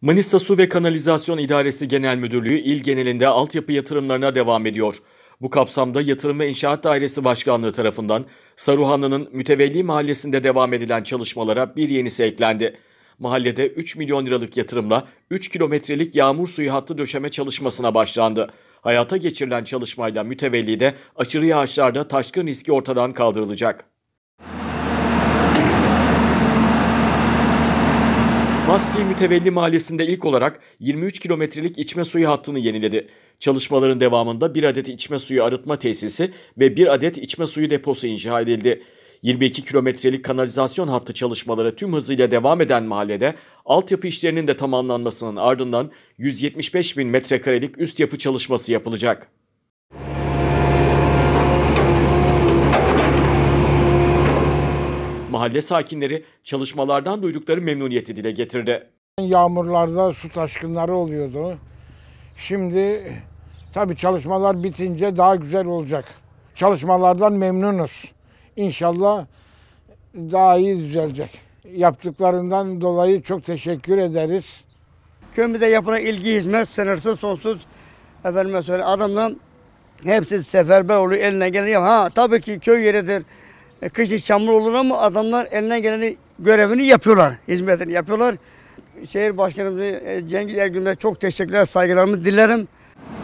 Manisa Su ve Kanalizasyon İdaresi Genel Müdürlüğü il genelinde altyapı yatırımlarına devam ediyor. Bu kapsamda Yatırım ve İnşaat Dairesi Başkanlığı tarafından Saruhanlı'nın Mütevelli Mahallesi'nde devam edilen çalışmalara bir yenisi eklendi. Mahallede 3 milyon liralık yatırımla 3 kilometrelik yağmur suyu hattı döşeme çalışmasına başlandı. Hayata geçirilen çalışmayla mütevellide aşırı yağışlarda taşkın riski ortadan kaldırılacak. Maski Mütevelli Mahallesi'nde ilk olarak 23 kilometrelik içme suyu hattını yeniledi. Çalışmaların devamında bir adet içme suyu arıtma tesisi ve bir adet içme suyu deposu inşa edildi. 22 kilometrelik kanalizasyon hattı çalışmaları tüm hızıyla devam eden mahallede altyapı işlerinin de tamamlanmasının ardından 175 bin metrekarelik üst yapı çalışması yapılacak. Mahalle sakinleri çalışmalardan duydukları memnuniyeti dile getirdi. Yağmurlarda su taşkınları oluyordu. Şimdi tabii çalışmalar bitince daha güzel olacak. Çalışmalardan memnunuz. İnşallah daha iyi düzelecek. Yaptıklarından dolayı çok teşekkür ederiz. Köyümüzde yapılan ilgi, hizmet sınırsız, sonsuz. Efendime söyle, adamdan hepsi seferber oluyor, eline geleni yap. Ha tabii ki köy yeridir. Kışın çamur olur ama adamlar eline geleni, görevini yapıyorlar, hizmetini yapıyorlar. Şehir Başkanımız Cengiz Ergün'e çok teşekkürler, saygılarımı dilerim.